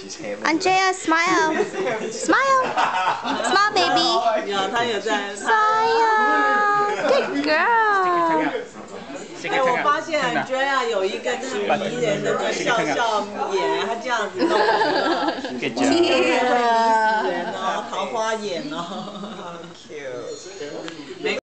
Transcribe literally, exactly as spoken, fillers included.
Andrea, smile, smile, smile, baby. 有，他有在。 Smile, good girl. 哎，我发现 Andrea 有一个那个迷人的那笑笑眼，她这样子弄，迷死人哦，桃花眼哦，cute。